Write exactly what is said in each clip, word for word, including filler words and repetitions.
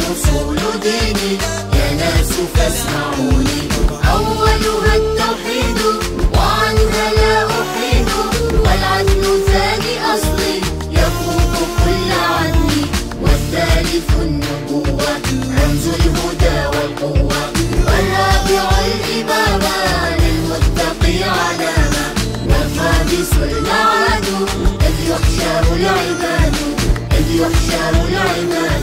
أصول ديني يا ناس فاسمعوني. أولها التوحيد وعنها لا أحيد، والعدل ثاني أصلي يفوق كل عدل، والثالث النبوة رمز الهدى والقوة، والرابع الإمامة للمتقي علامة، والخامس المعاد إذ يحشر العباد إذ يحشر العباد.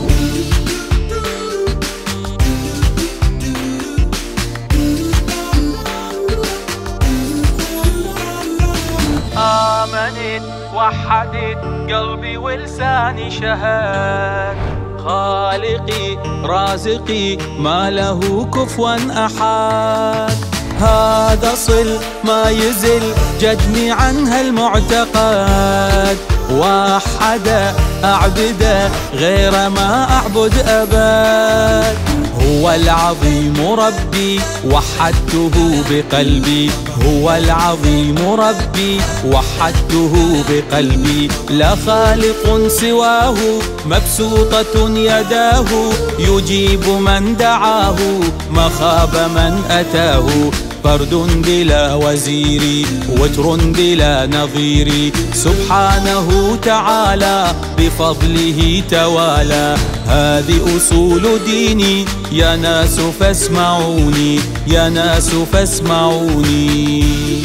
آمنت وحدت قلبي ولساني شهد، خالقي رازقي ما له كفوا أحد. هذا صل ما يزل جدني عنها المعتقد، وحد أعبد غير ما أعبد أبد. هو العظيم ربي وحدته بقلبي، هو العظيم ربي وحدته بقلبي. لا خالق سواه مبسوطة يداه، يجيب من دعاه ما خاب من أتاه. فرد بلا وزير وتر بلا نظير، سبحانه تعالى بفضله توالى. هذه أصول ديني يا ناس فاسمعوني، يا ناس فاسمعوني.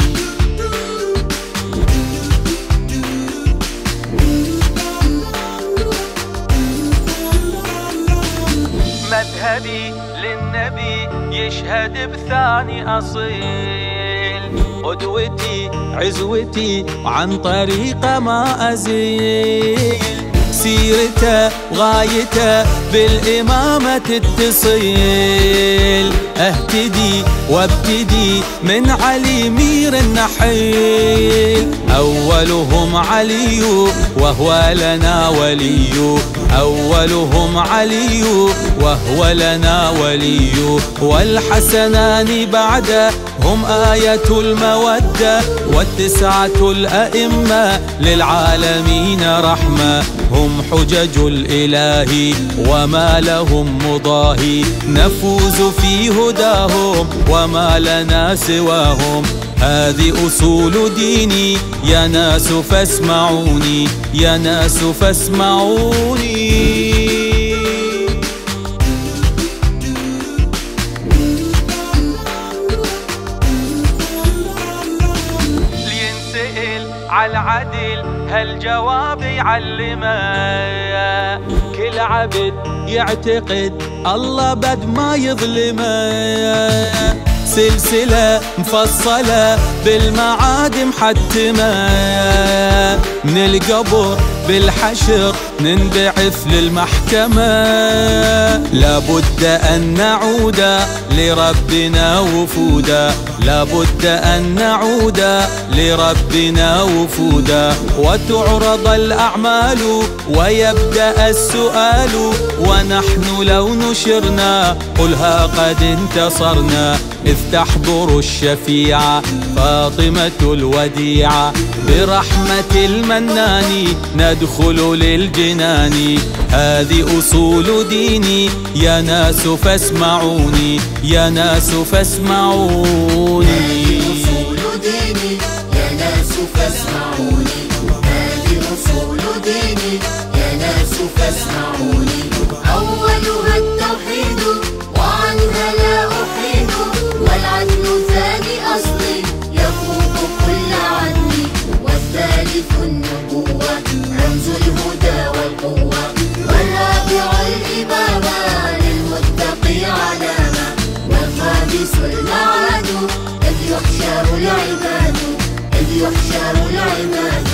مذهبي للنبي يشهد بثاني أصيل، قدوتي عزوتي عن طريقة ما أزيل. سيرته غايته بالإمامة تتصل، اهتدي وابتدي من علي مير النحيل. أولهم علي وهو لنا ولي، أولهم علي وهو لنا ولي. والحسنان بعد هم آية المودة، والتسعة الأئمة للعالمين رحمة. هم حجج الإله وما لهم مضاهي، نفوز في هداهم وما لنا سواهم. هذه أصول ديني يا ناس فاسمعوني، يا ناس فاسمعوني. عالعدل هالجواب يعلمه، كل عبد يعتقد الله بد ما يظلمه. سلسلة مفصلة بالمعاد محتمة، من القبر بالحشر ننبعث للمحكمة. لابد أن نعود لربنا وفودا، لابد أن نعود لربنا وفودا. وتعرض الأعمال ويبدأ السؤال، ونحن لو نشرنا قلها قد انتصرنا. إذ تحضر الشفيعة فاطمة الوديعة، برحمة المنان ندخل للجنان. هذه أصول ديني يا ناس فاسمعوني، يا ناس فاسمعوني. هذه أصول ديني يا ناس فاسمعوني، هذه أصول ديني يا ناس فاسمعوني. أولها التوحيد وعنها لا أحيد، والعدل ثاني أصلي يفوق كل عدل، والثالث النبوة رمز الهدى والقوة، والرابع الإمامة للمتقي علامة، والخامس المعاد إذ يحشر العباد إذ يحشر العباد.